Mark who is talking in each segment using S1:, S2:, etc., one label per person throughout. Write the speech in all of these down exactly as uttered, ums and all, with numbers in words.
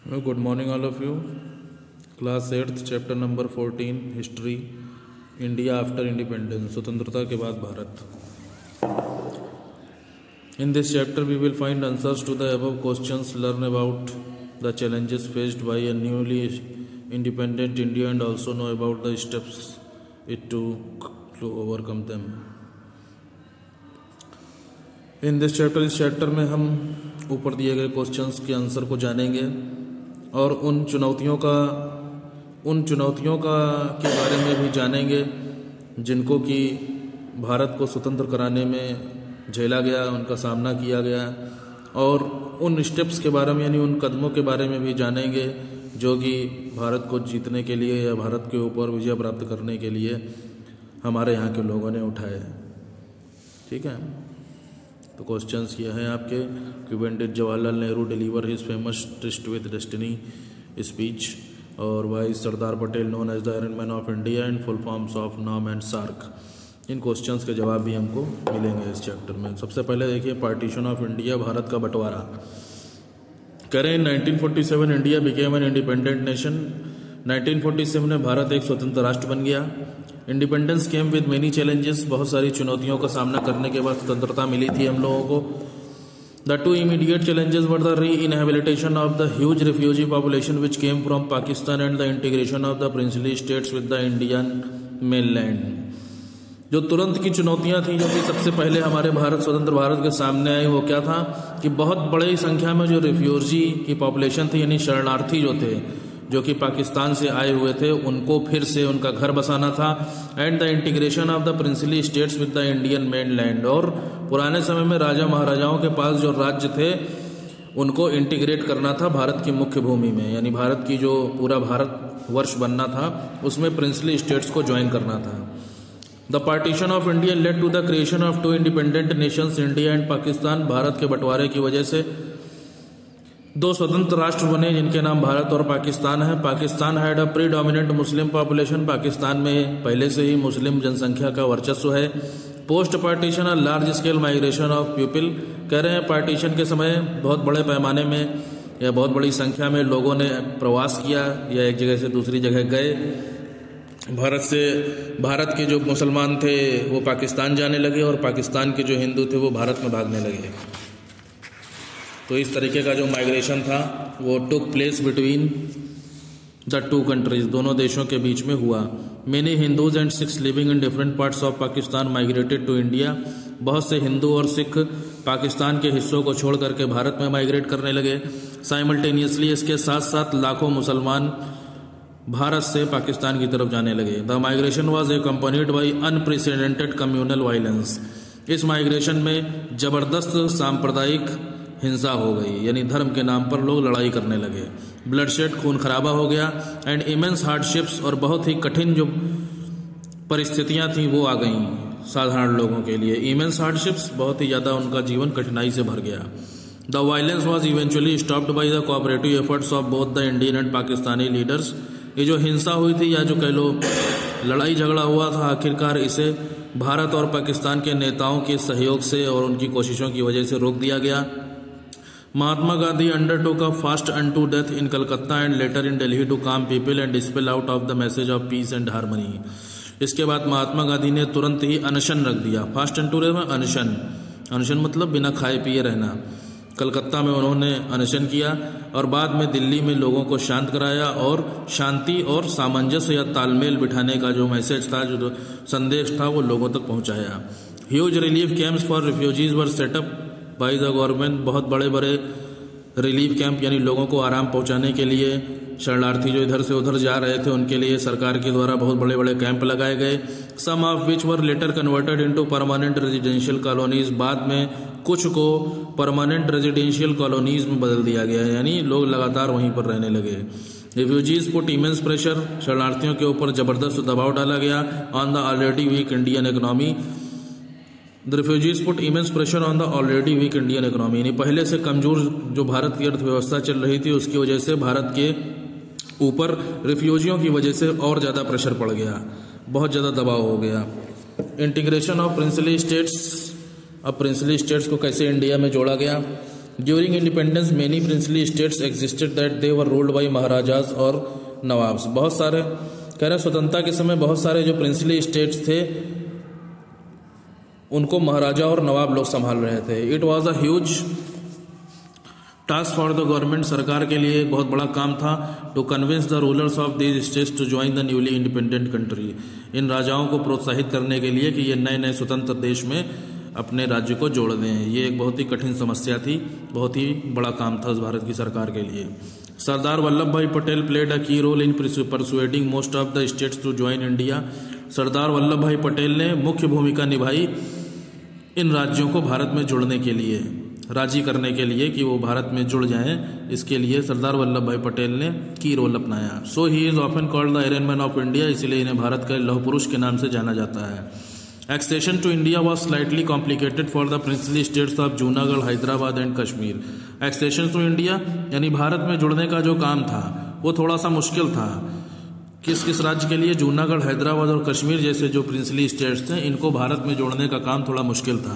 S1: Good morning, all of you. Class eighth, chapter number fourteen, history, India after independence, स्वतंत्रता के बाद Bharat. In this chapter, we will find answers to the above questions, learn about the challenges faced by a newly independent India, and also know about the steps it took to overcome them. In this chapter, इस chapter में हम ऊपर दिए गए questions के answer को जानेंगे और उन चुनौतियों का उन चुनौतियों का के बारे में भी जानेंगे जिनको कि भारत को स्वतंत्र कराने में झेला गया, उनका सामना किया गया, और उन स्टेप्स के बारे में यानी उन कदमों के बारे में भी जानेंगे जो कि भारत को जीतने के लिए या भारत के ऊपर विजय प्राप्त करने के लिए हमारे यहाँ के लोगों ने उठाए. ठीक है, तो क्वेश्चंस ये हैं आपके कि when did Jawaharlal Nehru deliver his famous tryst with destiny speech, और why Sardar Patel known as the iron man of India, and full forms of NAM and SAARC. इन क्वेश्चंस के जवाब भी हमको मिलेंगे इस चैप्टर में. सबसे पहले देखिए पार्टीशन ऑफ इंडिया, भारत का बंटवारा. करें nineteen forty seven India became an independent nation. Nineteen forty seven में भारत एक स्वतंत्र राष्ट्र बन गया. Independence came with many challenges, बहुत सारी चुनौतियों का सामना करने के बाद स्वतंत्रता मिली थी हम लोगों को. The two immediate challenges were the rehabilitation of the huge refugee population which came from Pakistan and the integration of the princely states with the Indian mainland. जो तुरंत की चुनौतियां थी जो कि सबसे पहले हमारे भारत स्वतंत्र भारत के सामने आई, वो क्या था कि बहुत बड़ी संख्या में जो रिफ्यूजी की पॉपुलेशन थी यानी शरणार्थी जो थे जो कि पाकिस्तान से आए हुए थे, उनको फिर से उनका घर बसाना था. And the integration of the princely states with the Indian mainland, और पुराने समय में राजा महाराजाओं के पास जो राज्य थे उनको इंटीग्रेट करना था भारत की मुख्य भूमि में, यानी भारत की जो पूरा भारत वर्ष बनना था उसमें प्रिंसली स्टेट्स को ज्वाइन करना था. The partition of India led to the creation of two independent nations, India and Pakistan. Bharat के बंटवारे की वजह से दो स्वतंत्र राष्ट्र बने जिनके नाम भारत और पाकिस्तान है. Pakistan had a predominant Muslim population, Pakistan में पहले से ही मुस्लिम जनसंख्या का वर्चस्व है. Post partition a large scale migration of people, कह रहे हैं पार्टीशन के समय बहुत बड़े पैमाने में या बहुत बड़ी संख्या में लोगों ने प्रवास किया या एक जगह से दूसरी जगह गए. भारत से भारत के जो मुसलमान थे वो पाकिस्तान जाने लगे और पाकिस्तान के जो हिंदू थे वो भारत में भागने लगे. तो इस तरीके का जो माइग्रेशन था वो took place between the two countries, दोनों देशों के बीच में हुआ. Many Hindus and Sikhs living in different parts of Pakistan migrated to India. बहुत से हिंदू और सिख पाकिस्तान के हिस्सों को छोड़ करके भारत में माइग्रेट करने लगे. साइमल्टेनियसली इसके साथ साथ लाखों मुसलमान भारत से पाकिस्तान की तरफ जाने लगे. The migration was accompanied by unprecedented communal violence. इस माइग्रेशन में जबरदस्त सांप्रदायिक हिंसा हो गई, यानी धर्म के नाम पर लोग लड़ाई करने लगे. ब्लडशेड, खून खराबा हो गया. एंड इमेंस हार्डशिप्स, और बहुत ही कठिन जो परिस्थितियां थी वो आ गईं साधारण लोगों के लिए. इमेंस हार्डशिप्स, बहुत ही ज़्यादा उनका जीवन कठिनाई से भर गया. The violence was eventually stopped by the cooperative efforts of both the Indian and Pakistani leaders. ये जो हिंसा हुई थी या जो कह लो लड़ाई झगड़ा हुआ था, आखिरकार इसे भारत और पाकिस्तान के नेताओं के सहयोग से और उनकी कोशिशों की वजह से रोक दिया गया. Mahatma Gandhi undertook a fast unto death in Calcutta and later in Delhi to calm people and spell out of the message of peace and harmony. इसके बाद महात्मा गांधी ने तुरंत ही अनशन रख दिया. फास्ट अनटू डेथ में अनशन, अनशन मतलब बिना खाए पिए रहना. कलकत्ता में उन्होंने अनशन किया और बाद में दिल्ली में लोगों को शांत कराया और शांति और सामंजस्य या तालमेल बिठाने का जो मैसेज था, जो संदेश था, वो लोगों तक पहुंचाया. Huge relief camps for refugees were set up by the government. बहुत बड़े बड़े रिलीफ कैंप यानी लोगों को आराम पहुंचाने के लिए, शरणार्थी जो इधर से उधर जा रहे थे उनके लिए सरकार के द्वारा बहुत बड़े बड़े कैंप लगाए गए. Some of which were later converted into permanent residential colonies. बाद में कुछ को परमानेंट रेजिडेंशियल कॉलोनीज में बदल दिया गया, यानी लोग लगातार वहीं पर रहने लगे. रिफ्यूजीज पुट इमेंस प्रेशर, शरणार्थियों के ऊपर जबरदस्त दबाव डाला गया on the already weak Indian economy. The refugees put immense pressure on the already weak Indian economy, यानी पहले से कमजोर जो भारत की अर्थव्यवस्था चल रही थी उसकी वजह से भारत के ऊपर रिफ्यूजियों की वजह से और ज़्यादा प्रेशर पड़ गया, बहुत ज़्यादा दबाव हो गया. इंटीग्रेशन ऑफ प्रिंसली स्टेट्स, अब प्रिंसली स्टेट्स को कैसे इंडिया में जोड़ा गया. During independence many princely states existed that they were ruled by maharajas और नवाब्स। बहुत सारे कह रहे स्वतंत्रता के समय बहुत सारे जो प्रिंसली स्टेट्स थे उनको महाराजा और नवाब लोग संभाल रहे थे। It was a huge task for the government, सरकार के लिए एक बहुत बड़ा काम था, to convince the rulers of these states to join the newly independent country, इन राजाओं को प्रोत्साहित करने के लिए कि ये नए नए स्वतंत्र देश में अपने राज्य को जोड़ दें। ये एक बहुत ही कठिन समस्या थी, बहुत ही बड़ा काम था उस भारत की सरकार के लिए। सरदार Vallabhbhai Patel played a key role in persuading most of the states to join India. Sardar Vallabhbhai Patel ने मुख्य भूमिका निभाई इन राज्यों को भारत में जुड़ने के लिए, राजी करने के लिए कि वो भारत में जुड़ जाएं, इसके लिए सरदार वल्लभ भाई पटेल ने की रोल अपनाया। So he is often called the iron man of India, इसलिए इन्हें भारत का लौह पुरुष के नाम से जाना जाता है। Accession to India was slightly complicated for the princely states of Junagadh, Hyderabad and Kashmir. Accession to India यानी भारत में जुड़ने का जो काम था वो थोड़ा सा मुश्किल था। किस किस राज्य के लिए? जूनागढ़, हैदराबाद और कश्मीर जैसे जो प्रिंसली स्टेट्स थे, इनको भारत में जोड़ने का काम थोड़ा मुश्किल था।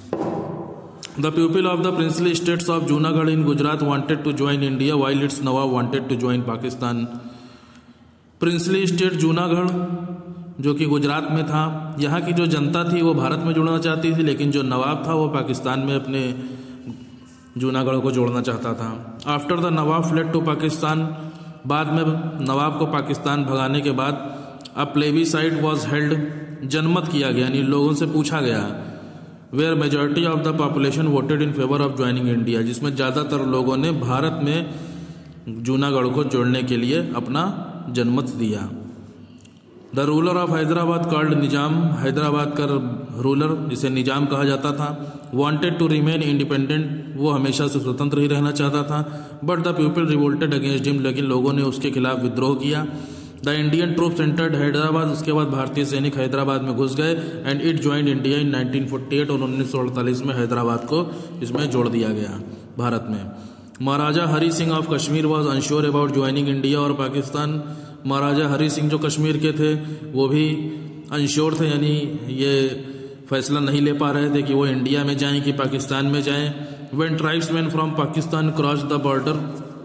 S1: The people of the princely states of Junagadh in Gujarat wanted to join India while its nawab wanted to join Pakistan. Princely state Junagadh जो कि गुजरात में था, यहाँ की जो जनता थी वो भारत में जुड़ना चाहती थी, लेकिन जो नवाब था वो पाकिस्तान में अपने जूनागढ़ को जोड़ना चाहता था। After the nawab fled to Pakistan, बाद में नवाब को पाकिस्तान भगाने के बाद अ प्लेबिसाइड वॉज हेल्ड, जनमत किया गया यानी लोगों से पूछा गया, where majority of the population voted in favour of joining India, जिसमें ज़्यादातर लोगों ने भारत में जूनागढ़ को जोड़ने के लिए अपना जनमत दिया। The ruler of Hyderabad called Nizam, Hyderabad का रूलर जिसे निजाम कहा जाता था, वांटेड टू रिमेन इंडिपेंडेंट, वो हमेशा से स्वतंत्र ही रहना चाहता था। But the people revolted against him, लेकिन लोगों ने उसके खिलाफ विद्रोह किया। The Indian troops entered Hyderabad, उसके बाद भारतीय सैनिक हैदराबाद में घुस गए and it joined India in nineteen forty eight, और उन्नीस सौ अड़तालीस में हैदराबाद को इसमें जोड़ दिया गया भारत में। Maharaja Hari Singh of Kashmir was unsure about joining India और पाकिस्तान। महाराजा हरि सिंह जो कश्मीर के थे वो भी अनश्योर थे, यानी ये फैसला नहीं ले पा रहे थे कि वो इंडिया में जाएं कि पाकिस्तान में जाएं। When tribesmen from Pakistan cross the border,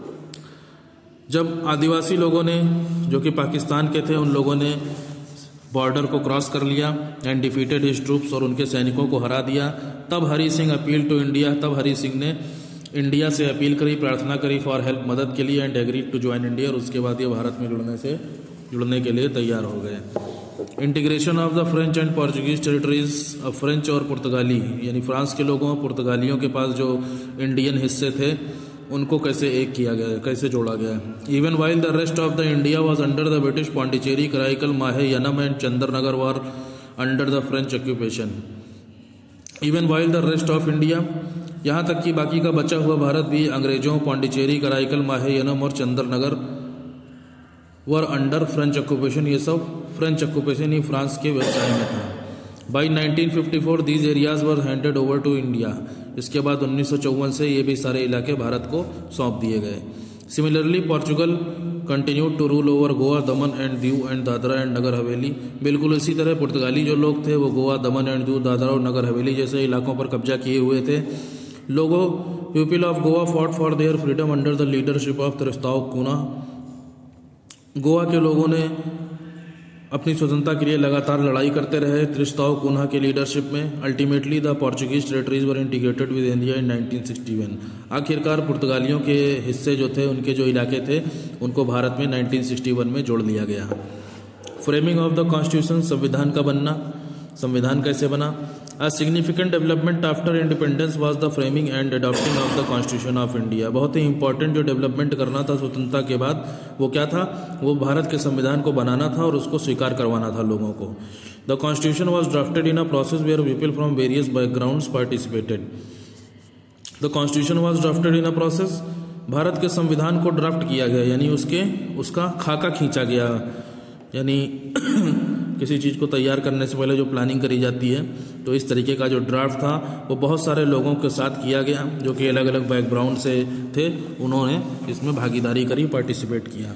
S1: जब आदिवासी लोगों ने जो कि पाकिस्तान के थे उन लोगों ने बॉर्डर को क्रॉस कर लिया एंड डिफीटेड हिज ट्रूप्स, और उनके सैनिकों को हरा दिया, तब Hari Singh appeal to India, तब हरि सिंह ने इंडिया से अपील करी, प्रार्थना करी फॉर हेल्प, मदद के लिए, and agree to join India, और उसके बाद ये भारत में जुड़ने से जुड़ने के लिए तैयार हो गए। Integration of the French and Portuguese territories, अब फ्रेंच और पुर्तगाली यानी फ्रांस के लोगों पुर्तगालियों के पास जो इंडियन हिस्से थे उनको कैसे एक किया गया, कैसे जोड़ा गया। Even while the rest of the India was under the British, Pondicherry, Karaikal, Mahe, Yanam and Chandernagore were under the French occupation. Even while the rest of India, यहाँ तक कि बाकी का बचा हुआ भारत भी अंग्रेजों, पौंडीचेरी, कराईकल, माहे, यनम और Chandernagore were under French occupation, ये सब फ्रेंच ऑक्यूपेशन ही फ्रांस के व्यवसाय में था। By nineteen fifty four these areas were handed over to India, इसके बाद उन्नीस सौ चौवन से ये भी सारे इलाके भारत को सौंप दिए गए। Similarly Portugal continued to rule over Goa, Daman and Diu and Dadra and Nagar Haveli, बिल्कुल इसी तरह पुर्तगाली जो लोग थे वो गोवा, दमन एंड दीव, दादरा और नगर हवेली जैसे इलाकों पर कब्जा किए हुए थे। लोगों people of Goa fought for their freedom under the leadership of Tristao Cunha, Goa के लोगों ने अपनी स्वतंत्रता के लिए लगातार लड़ाई करते रहे त्रिस्ताव कूना के लीडरशिप में। Ultimately the Portuguese territories were integrated with India in nineteen sixty one, आखिरकार पुर्तगालियों के हिस्से जो थे, उनके जो इलाके थे, उनको भारत में नाइनटीन सिक्सटी वन में जोड़ लिया गया। फ्रेमिंग ऑफ द कॉन्स्टिट्यूशन, संविधान का बनना, संविधान कैसे बना। A significant development after independence was the framing and adopting of the Constitution of India, बहुत ही इंपॉर्टेंट जो डेवलपमेंट करना था स्वतंत्रता के बाद वो क्या था, वो भारत के संविधान को बनाना था और उसको स्वीकार करवाना था लोगों को। The Constitution was drafted in a process where people from various backgrounds participated. The Constitution was drafted in a process, Bharat के संविधान को ड्राफ्ट किया गया यानी उसके उसका खाका खींचा गया, यानी किसी चीज़ को तैयार करने से पहले जो प्लानिंग करी जाती है, तो इस तरीके का जो ड्राफ्ट था वो बहुत सारे लोगों के साथ किया गया जो कि अलग अलग बैकग्राउंड से थे, उन्होंने इसमें भागीदारी करी, पार्टिसिपेट किया।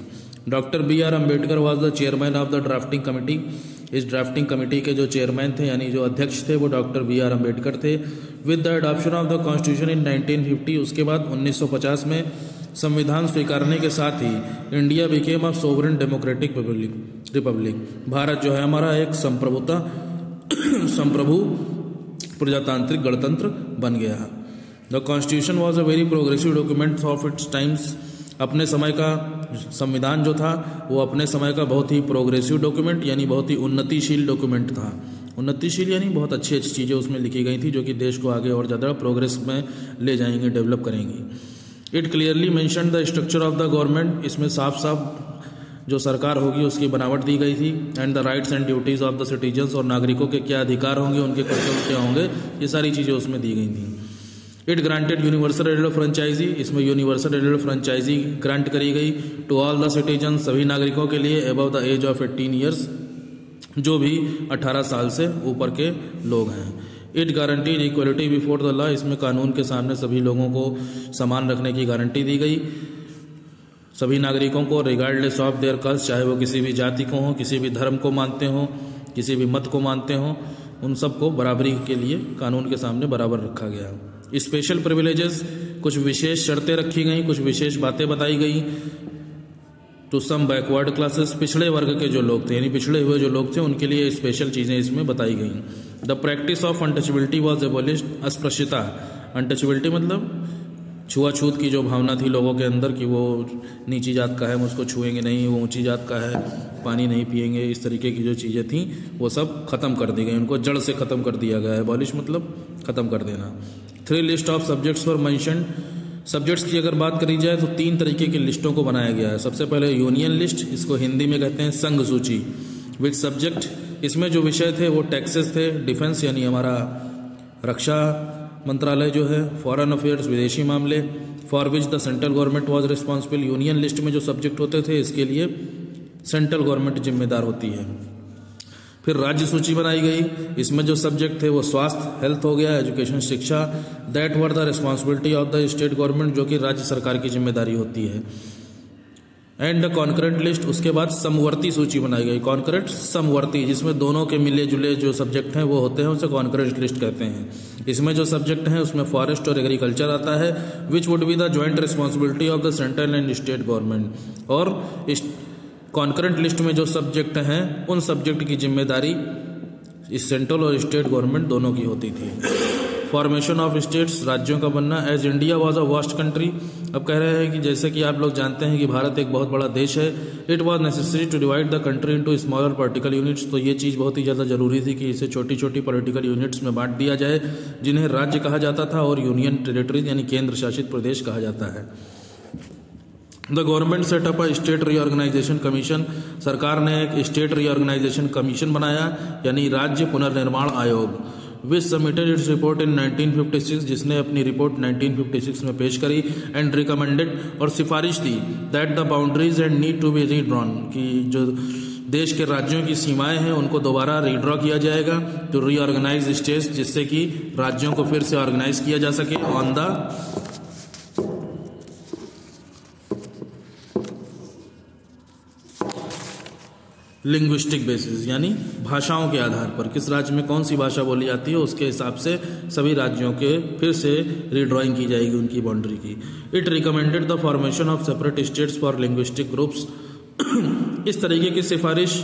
S1: Doctor B R Ambedkar was the chairman of the drafting committee. इस ड्राफ्टिंग कमेटी के जो चेयरमैन थे यानी जो अध्यक्ष थे वो डॉक्टर बी आर अम्बेडकर थे। With the adoption of the constitution in nineteen fifty, उसके बाद उन्नीस सौ पचास में संविधान स्वीकारने के साथ ही India became a sovereign democratic republic. Bharat जो है हमारा एक संप्रभुता संप्रभु प्रजातांत्रिक गणतंत्र बन गया। The constitution was a very progressive document of its times. अपने समय का संविधान जो था वो अपने समय का बहुत ही प्रोग्रेसिव डॉक्यूमेंट यानी बहुत ही उन्नतिशील डॉक्यूमेंट था। उन्नतिशील यानी बहुत अच्छी अच्छी चीज़ें उसमें लिखी गई थी जो कि देश को आगे और ज़्यादा प्रोग्रेस में ले जाएंगे, डेवलप करेंगी। It clearly mention the structure of the government. इसमें साफ साफ जो सरकार होगी उसकी बनावट दी गई थी। And the rights and duties of the citizens, और नागरिकों के क्या अधिकार होंगे, उनके कर्तव्य क्या होंगे, ये सारी चीज़ें उसमें दी गई थी। इट ग्रांटेड यूनिवर्सल एडेड फ्रेंचाइजी। इसमें यूनिवर्सल एडेड फ्रेंचाइजी ग्रांट करी गई टू ऑल द सिटीजन, सभी नागरिकों के लिए above the age of eighteen years, जो भी अठारह साल से ऊपर के लोग हैं। It guaranteed equality before the law. इसमें कानून के सामने सभी लोगों को समान रखने की गारंटी दी गई। सभी नागरिकों को रिगार्डलेस ऑफ देयर कास्ट, चाहे वो किसी भी जाति को हो, किसी भी धर्म को मानते हो, किसी भी मत को मानते हो, उन सबको बराबरी के लिए कानून के सामने बराबर रखा गया। स्पेशल प्रिविलेजेस, कुछ विशेष शर्तें रखी गई, कुछ विशेष बातें बताई गई। टू सम बैकवर्ड क्लासेस, पिछड़े वर्ग के जो लोग थे यानी पिछड़े हुए जो लोग थे उनके लिए स्पेशल चीज़ें इसमें बताई गई। The practice of untouchability was abolished. अस्पृश्यता, अनटचेबिलिटी मतलब छुआछूत की जो भावना थी लोगों के अंदर कि वो नीची जात का है, हम उसको छुएंगे नहीं, वो ऊंची जात का है, पानी नहीं पिएंगे, इस तरीके की जो चीज़ें थी वो सब खत्म कर दी गई, उनको जड़ से ख़त्म कर दिया गया है। एबॉलिश मतलब ख़त्म कर देना। Three list of subjects for mention. Subjects की अगर बात करी जाए तो तीन तरीके की लिस्टों को बनाया गया है। सबसे पहले यूनियन लिस्ट, इसको हिंदी में कहते हैं संघ सूची। विच सब्जेक्ट, इसमें जो विषय थे वो टैक्सेस थे, डिफेंस यानी हमारा रक्षा मंत्रालय जो है, फॉरेन अफेयर्स विदेशी मामले, for which the central government was responsible. Union list में जो सब्जेक्ट होते थे इसके लिए सेंट्रल गवर्नमेंट जिम्मेदार होती है। फिर राज्य सूची बनाई गई, इसमें जो सब्जेक्ट थे वो स्वास्थ्य हेल्थ हो गया, एजुकेशन शिक्षा, that were the responsibility of the state government, जो कि राज्य सरकार की जिम्मेदारी होती है। एंड द कॉन्करेंट लिस्ट, उसके बाद समवर्ती सूची बनाई गई। कॉन्करेंट समवर्ती, जिसमें दोनों के मिले जुले जो सब्जेक्ट हैं वो होते हैं, उसे कॉन्करेंट लिस्ट कहते हैं। इसमें जो सब्जेक्ट हैं उसमें फॉरेस्ट और एग्रीकल्चर आता है। Which would be the joint responsibility of the central and state government. और कॉन्करेंट लिस्ट में जो सब्जेक्ट हैं उन सब्जेक्ट की जिम्मेदारी इस सेंट्रल और स्टेट गवर्नमेंट दोनों की होती थी। फॉर्मेशन ऑफ स्टेट्स, राज्यों का बनना। As India was a vast country, अब कह रहे हैं कि जैसे कि आप लोग जानते हैं कि भारत एक बहुत बड़ा देश है। It was necessary to divide the country into smaller political units, तो ये चीज़ बहुत ही ज़्यादा जरूरी थी कि इसे छोटी छोटी पॉलिटिकल यूनिट्स में बांट दिया जाए, जिन्हें राज्य कहा जाता था और यूनियन टेरिटरीज यानी केंद्र शासित प्रदेश कहा जाता है। The government set up a state reorganisation commission, सरकार ने एक स्टेट रीऑर्गेनाइजेशन कमीशन बनाया यानी राज्य पुनर्निर्माण आयोग। Which submitted its report in nineteen fifty six, जिसने अपनी रिपोर्ट नाइनटीन फिफ्टी सिक्स में पेश करी। एंड रिकमेंडेड, और सिफारिश दी, that the boundaries and need to be redrawn, कि जो देश के राज्यों की सीमाएं हैं उनको दोबारा रीड्रॉ किया जाएगा टू रीऑर्गेनाइज स्टेट्स, जिससे कि राज्यों को फिर से ऑर्गेनाइज किया जा सके ऑन द लिंग्विस्टिक बेसिस, यानी भाषाओं के आधार पर किस राज्य में कौन सी भाषा बोली जाती है उसके हिसाब से सभी राज्यों के फिर से रीड्राइंग की जाएगी उनकी बाउंड्री की। It recommended the formation of separate states for linguistic groups, इस तरीके की सिफारिश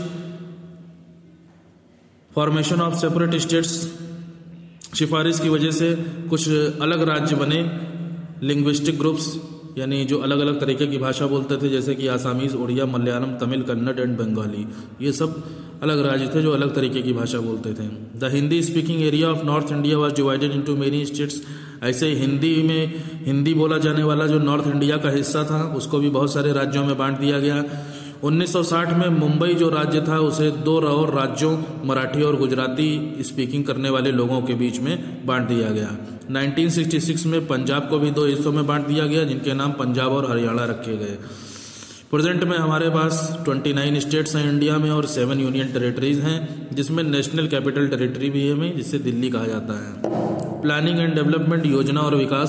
S1: फॉर्मेशन ऑफ सेपरेट स्टेट्स सिफारिश की वजह से कुछ अलग राज्य बने लिंग्विस्टिक ग्रुप्स, यानी जो अलग अलग तरीके की भाषा बोलते थे, जैसे कि आसामीज, उड़िया, मलयालम, तमिल, कन्नड़ एंड बंगाली, ये सब अलग राज्य थे जो अलग तरीके की भाषा बोलते थे। The Hindi speaking area of north India was divided into many states, ऐसे हिंदी में हिंदी बोला जाने वाला जो नॉर्थ इंडिया का हिस्सा था उसको भी बहुत सारे राज्यों में बांट दिया गया। उन्नीस सौ साठ में मुंबई जो राज्य था उसे दो और राज्यों मराठी और गुजराती स्पीकिंग करने वाले लोगों के बीच में बांट दिया गया। नाइनटीन सिक्सटी सिक्स में पंजाब को भी दो हिस्सों में बांट दिया गया जिनके नाम पंजाब और हरियाणा रखे गए। प्रेजेंट में हमारे पास उनतीस स्टेट्स हैं इंडिया में और सेवन यूनियन टेरिटरीज हैं, जिसमें नेशनल कैपिटल टेरिटरी भी है, जिसे दिल्ली कहा जाता है। प्लानिंग एंड डेवलपमेंट, योजना और विकास,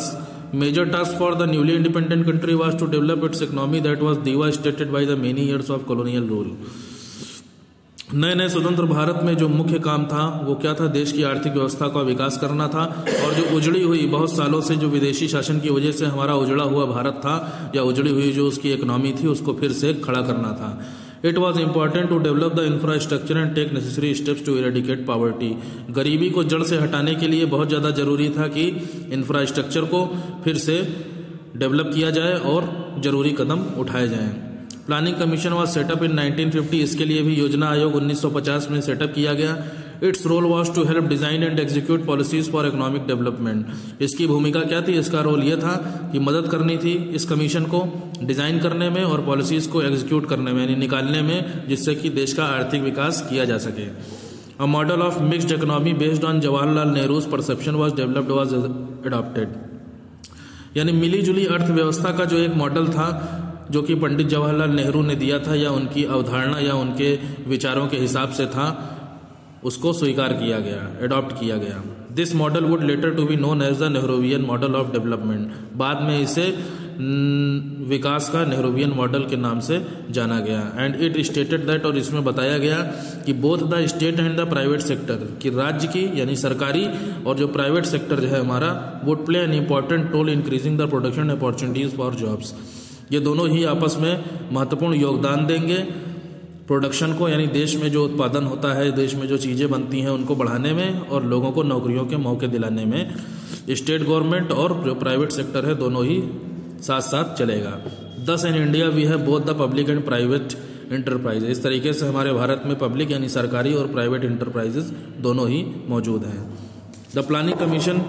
S1: Major task for the newly independent country was to develop its economy that was devastated by the many years of colonial rule. नए नए स्वतंत्र भारत में जो मुख्य काम था वो क्या था? देश की आर्थिक व्यवस्था का विकास करना था, और जो उजड़ी हुई बहुत सालों से जो विदेशी शासन की वजह से हमारा उजड़ा हुआ भारत था या उजड़ी हुई जो उसकी इकोनॉमी थी उसको फिर से खड़ा करना था. It was important to develop the infrastructure and take necessary steps to eradicate poverty. गरीबी को जड़ से हटाने के लिए बहुत ज़्यादा जरूरी था कि इंफ्रास्ट्रक्चर को फिर से डेवलप किया जाए और जरूरी कदम उठाए जाएं. Planning commission was set up in nineteen fifty. इसके लिए भी योजना आयोग उन्नीस सौ पचास में सेटअप किया गया. Its role was to help design and execute policies for economic development. इसकी भूमिका क्या थी? इसका रोल यह था कि मदद करनी थी इस कमीशन को डिजाइन करने में और पॉलिसीज को एग्जीक्यूट करने में, यानी निकालने में, जिससे कि देश का आर्थिक विकास किया जा सके. A model of mixed economy based on Jawaharlal Nehru's perception was developed was adopted. यानी मिली जुली अर्थव्यवस्था का जो एक मॉडल था जो कि पंडित जवाहरलाल नेहरू ने दिया था या उनकी अवधारणा या उनके विचारों के हिसाब से था, उसको स्वीकार किया गया, एडॉप्ट किया गया. This model would later to be known as the Nehruvian model of development. बाद में इसे विकास का नेहरूवियन मॉडल के नाम से जाना गया. एंड इट स्टेटेड दैट, और इसमें बताया गया कि both the state and the private sector, कि राज्य की यानी सरकारी और जो प्राइवेट सेक्टर जो है हमारा, would play an important role increasing the production opportunities for jobs. ये दोनों ही आपस में महत्वपूर्ण योगदान देंगे प्रोडक्शन को, यानी देश में जो उत्पादन होता है, देश में जो चीज़ें बनती हैं उनको बढ़ाने में और लोगों को नौकरियों के मौके दिलाने में. स्टेट गवर्नमेंट और जो प्राइवेट सेक्टर है दोनों ही साथ साथ चलेगा. Thus in India we have both the public and private enterprise. इस तरीके से हमारे भारत में पब्लिक यानी सरकारी और प्राइवेट इंटरप्राइजेज दोनों ही मौजूद हैं. The planning commission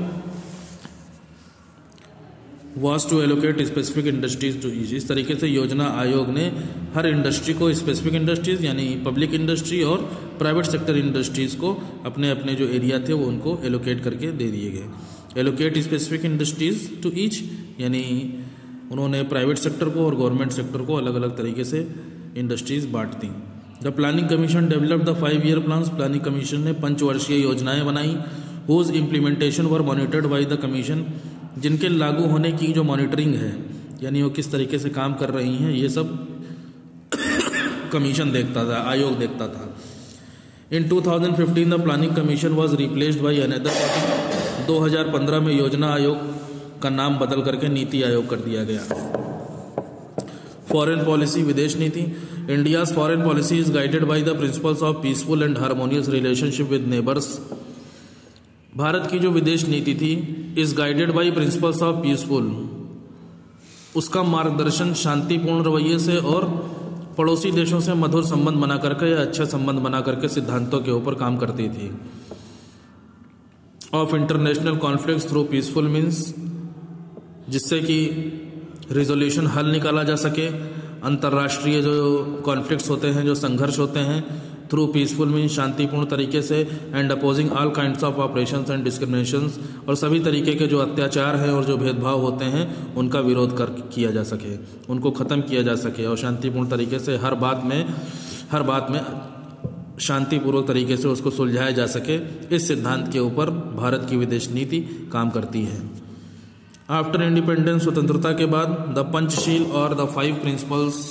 S1: was to allocate specific industries to each. इस तरीके से योजना आयोग ने हर इंडस्ट्री को, स्पेसिफिक इंडस्ट्रीज यानी पब्लिक इंडस्ट्री और प्राइवेट सेक्टर इंडस्ट्रीज को अपने अपने जो एरिया थे वो उनको एलोकेट करके दे दिए गए. Allocate specific industries to each यानी उन्होंने प्राइवेट सेक्टर को और गवर्नमेंट सेक्टर को अलग अलग तरीके से इंडस्ट्रीज बांट दी. The planning commission developed the five year plans. Planning commission ने पंचवर्षीय योजनाएं बनाई. Whose implementation were monitored by the commission. जिनके लागू होने की जो मॉनिटरिंग है यानी वो किस तरीके से काम कर रही हैं, ये सब कमीशन देखता था, आयोग देखता था. In two thousand fifteen the planning commission was replaced by another body. दो हज़ार पंद्रह में योजना आयोग का नाम बदल करके नीति आयोग कर दिया गया. फॉरेन पॉलिसी, विदेश नीति. India's foreign policy is guided by the principles of peaceful and harmonious relationship with neighbours. Bharat की जो विदेश नीति थी is guided by principles of peaceful. उसका मार्गदर्शन शांतिपूर्ण रवैये से और पड़ोसी देशों से मधुर संबंध बना करके या अच्छा संबंध बना करके सिद्धांतों के ऊपर काम करती थी. Of international conflicts through peaceful means, जिससे कि रिजोल्यूशन हल निकाला जा सके. अंतर्राष्ट्रीय जो कॉन्फ्लिक्ट्स होते हैं, जो संघर्ष होते हैं, थ्रू पीसफुल मीन शांतिपूर्ण तरीके से. And opposing all kinds of operations and discriminations, और सभी तरीके के जो अत्याचार हैं और जो भेदभाव होते हैं उनका विरोध कर किया जा सके, उनको ख़त्म किया जा सके और शांतिपूर्ण तरीके से हर बात में हर बात में शांतिपूर्वक तरीके से उसको सुलझाया जा सके. इस सिद्धांत के ऊपर भारत की विदेश नीति काम करती है. आफ्टर इंडिपेंडेंस, स्वतंत्रता के बाद, द पंचशील और the five principles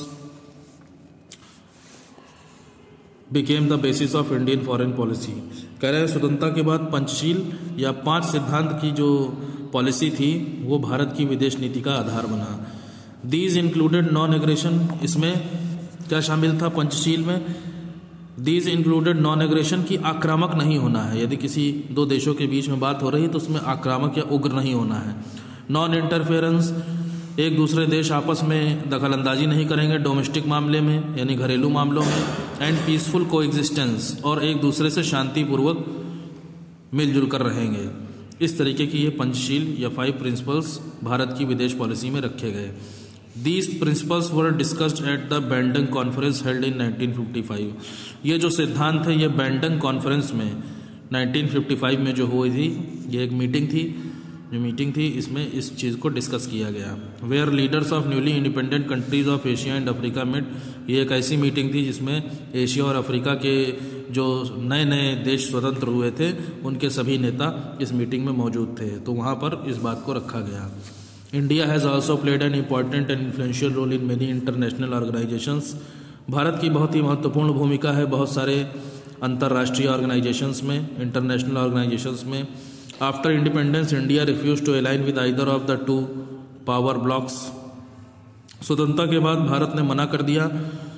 S1: became the basis of Indian foreign policy. कह रहे हैं स्वतंत्रता के बाद पंचशील या पांच सिद्धांत की जो पॉलिसी थी वो भारत की विदेश नीति का आधार बना. These included non aggression. इसमें क्या शामिल था पंचशील में? दीज इंक्लूडेड नॉन एग्रेशन, की आक्रामक नहीं होना है. यदि किसी दो देशों के बीच में बात हो रही है तो उसमें आक्रामक या उग्र नहीं होना है. नॉन इंटरफेरेंस, एक दूसरे देश आपस में दखल अंदाजी नहीं करेंगे डोमेस्टिक मामले में यानी घरेलू मामलों में. एंड पीसफुल को एग्जिस्टेंस, और एक दूसरे से शांतिपूर्वक मिलजुल कर रहेंगे. इस तरीके की ये पंचशील या फाइव प्रिंसिपल्स भारत की विदेश पॉलिसी में रखे गए. These principles were discussed at the Bandung conference held in nineteen fifty five. ये जो सिद्धांत है ये बैंडंग कॉन्फ्रेंस में नाइनटीन फिफ्टी फाइव में जो हुई थी, ये एक मीटिंग थी जो मीटिंग थी इसमें इस चीज़ को डिस्कस किया गया. Where leaders of newly independent countries of Asia and Africa में, ये एक ऐसी मीटिंग थी जिसमें एशिया और अफ्रीका के जो नए नए देश स्वतंत्र हुए थे उनके सभी नेता इस मीटिंग में मौजूद थे. तो वहाँ पर इस बात को रखा गया. India has also played an important and influential role in many international organisations. भारत की बहुत ही महत्वपूर्ण भूमिका है बहुत सारे अंतर्राष्ट्रीय ऑर्गेनाइजेशंस में, इंटरनेशनल ऑर्गेनाइजेशंस में। After independence India refuse to align with either of the two power blocs. स्वतंत्रता के बाद भारत ने मना कर दिया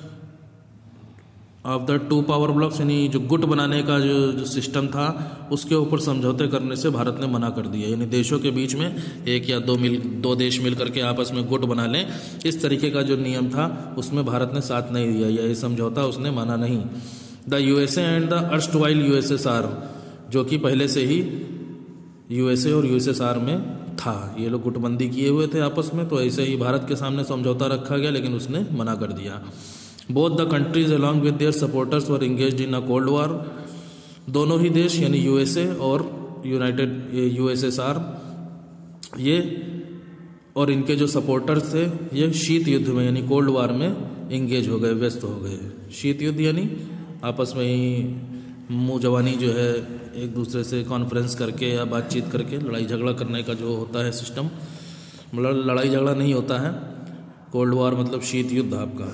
S1: of the two power blocs, यानी जो गुट बनाने का जो जो सिस्टम था उसके ऊपर समझौते करने से भारत ने मना कर दिया। यानी देशों के बीच में एक या दो मिल दो देश मिल करके आपस में गुट बना लें, इस तरीके का जो नियम था उसमें भारत ने साथ नहीं दिया, या ये समझौता उसने माना नहीं। The USA and the erstwhile USSR, जो कि पहले से ही यूएसए और यूएसएसआर में था, ये लोग गुटबंदी किए हुए थे आपस में, तो ऐसे ही भारत के सामने समझौता रखा गया लेकिन उसने मना कर दिया। Both the countries along with their supporters were engaged in a cold war. दोनों ही देश यानी यूएसए और यूनाइटेड यूएसएसआर ये और इनके जो सपोर्टर्स थे ये शीत युद्ध में यानी कोल्ड वॉर में इंगेज हो गए, व्यस्त हो गए। शीत युद्ध यानी आपस में ही मुँह जवानी जो है एक दूसरे से कॉन्फ्रेंस करके या बातचीत करके लड़ाई झगड़ा करने का जो होता है सिस्टम, मतलब लड़ाई झगड़ा नहीं होता है। कोल्ड वॉर मतलब शीत युद्ध आपका,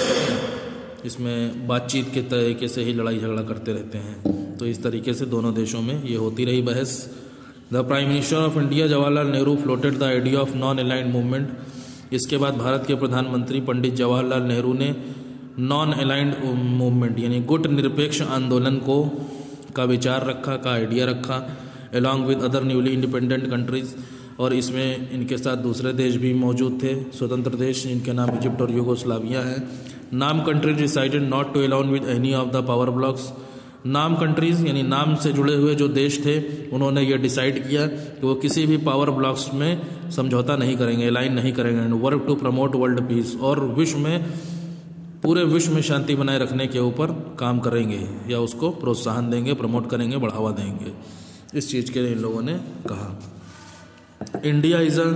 S1: इसमें बातचीत के तरीके से ही लड़ाई झगड़ा करते रहते हैं। तो इस तरीके से दोनों देशों में ये होती रही बहस। The prime minister of India Jawaharlal Nehru floated the idea of non aligned movement. इसके बाद भारत के प्रधानमंत्री पंडित जवाहरलाल नेहरू ने नॉन अलाइंड मूवमेंट यानी गुट निरपेक्ष आंदोलन को का विचार रखा, का आइडिया रखा, along with other newly independent countries. और इसमें इनके साथ दूसरे देश भी मौजूद थे, स्वतंत्र देश, जिनके नाम इजिप्ट और यूगोस्लाविया है। NAM countries decided not to align with any of the power blocs. NAM countries यानी नाम से जुड़े हुए जो देश थे उन्होंने ये डिसाइड किया कि वो किसी भी पावर ब्लॉक्स में समझौता नहीं करेंगे, अलाइन नहीं करेंगे। And work to promote world peace, और विश्व में पूरे विश्व में शांति बनाए रखने के ऊपर काम करेंगे या उसको प्रोत्साहन देंगे, प्रमोट करेंगे, बढ़ावा देंगे। इस चीज़ के लिए इन लोगों ने कहा। इंडिया इज अ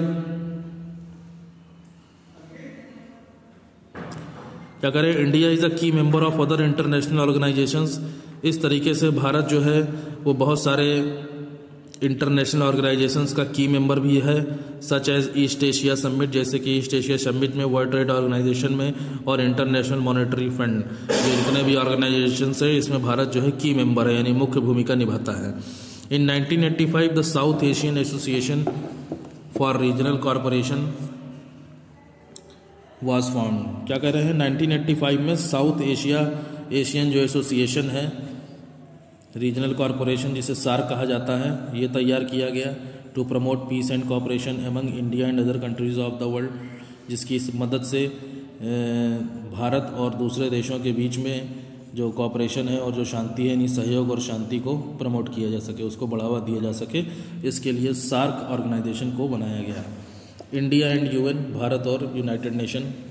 S1: क्या करें India is a key member of other international organisations. इस तरीके से भारत जो है वो बहुत सारे इंटरनेशनल ऑर्गेनाइजेशंस का की मेंबर भी है, such as East Asia summit, जैसे कि ईस्ट एशिया समिट में, वर्ल्ड ट्रेड ऑर्गेनाइजेशन में और इंटरनेशनल मॉनेटरी फंड, जो जितने भी ऑर्गेनाइजेशंस है इसमें भारत जो है की मेंबर है यानी मुख्य भूमिका निभाता है। In nineteen eighty five the South Asian Association for Regional Corporation was found. क्या कह रहे हैं, नाइनटीन एटी फाइव में साउथ एशिया एशियन जो एसोसिएशन है, रीजनल कॉरपोरेशन जिसे सार्क कहा जाता है, ये तैयार किया गया to promote peace and cooperation among India and other countries of the world, जिसकी इस मदद से भारत और दूसरे देशों के बीच में जो कॉपरेशन है और जो शांति है, यानी सहयोग और शांति को प्रमोट किया जा सके, उसको बढ़ावा दिया जा सके, इसके लिए सार्क ऑर्गेनाइजेशन को बनाया गया। इंडिया एंड यूएन, भारत और यूनाइटेड नेशन